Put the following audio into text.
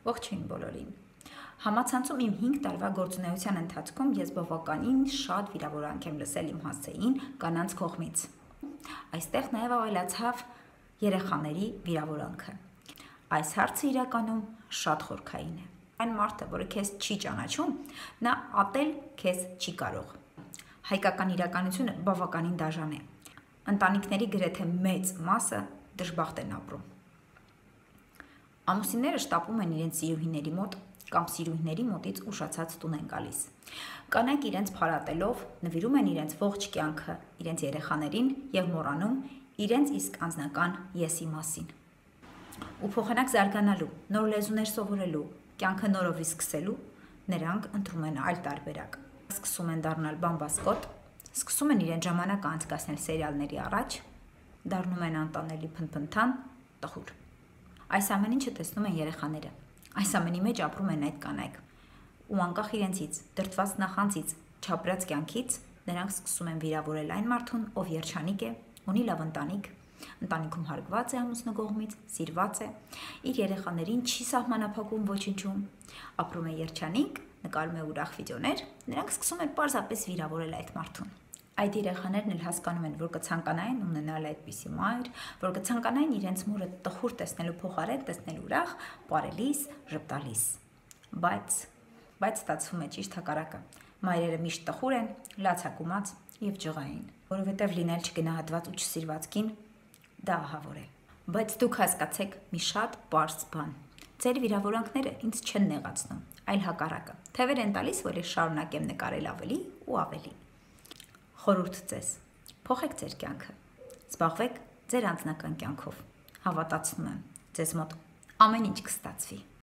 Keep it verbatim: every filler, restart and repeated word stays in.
Ողջույն բոլորին։ Համացանցում իմ հինգ տարվա գործունեության ընթացքում ես բավականին շատ վիրավորանք եմ լսել իմ հասցեին կանանց կողմից։ Այստեղ նաև ավելացավ երեխաների վիրավորանքը։ Այս հարցը իրականում շատ խորքային է։ Այն մարդը, որը քեզ չի ճանաչում, նա ատել քեզ չի կարող։ Հայկական իրականությունը բավականին դաժան է։ Ընտանիքների գրեթե մեծ մասը դժբախտ են ապրում։ Ամուսինները շտապում են իրենց սիրուհիների մոտ կամ սիրուհիների մոտից ուշացած տուն են գալիս։ Կանայք իրենց փարատելով նվիրում են իրենց ողջ կյանքը իրենց երեխաներին եւ մոռանում իրենց իսկ անձնական եսի մասին։ Ու փոխանակ զարգանալու, նոր լեզուներ սովորելու, կյանքը նորովի սկսելու, նրանք ընտրում են այլ տարբերակ։ Սկսում են դառնալ բամբասկոտ, սկսում են իրենց ժամանակը անցկасնել սերիալների առաջ, դառնում են անտանելի փնփնթան, տխուր։ Այս ամեն ինչը տեսնում են երեխաները։ Այս ամենի մեջ ապրում են այդ կանայք։ Ու անկախ իրենցից, դրդված նախանձից, չապրած կյանքից, նրանք սկսում են վիրավորել այն մարդուն, ով երջանիկ է, ունի լավ ընտանիք, ընտանիքում հարգված է ամուսնու կողմից, սիրված է, իր երեխաներին չի սահմանափակում ոչնչում, ապրում է երջանիկ, նկարում է ուրախ վիդեոներ, նրանք սկսում են պարզապես վիրավորել այդ մարդուն։ Այդ երեխաներն էլ հասկանում են, որ կցանկանային ունենալ այդպիսի մայր, որ կցանկանային իրենց մորը տխուր տեսնելու փոխարեն տեսնել ուրախ, պարելիս, ժպտալիս։ Բայց, բայց ստացվում է ճիշտ հակառակը։ Մայրերը միշտ տխուր են, լացակումած եւ ջղային, որովհետեւ լինել չգնահատված ու չսիրված կին դա ահավոր է։ Բայց դուք հասկացեք մի շատ պարզ բան։ Ձեր վիրավորանքները ինձ չեն նեղացնում, այլ հակառակը։ Թևեր են տալիս, որ ես շարունակեմ նկարել ավելի ու ավելի։ Խորհուրդ ձեզ, փոխեք ձեր կյանքը, զբաղվեք ձեր անձնական կյանքով, հավատացնում եմ, ձեզ մոտ ամեն ինչ կստացվի։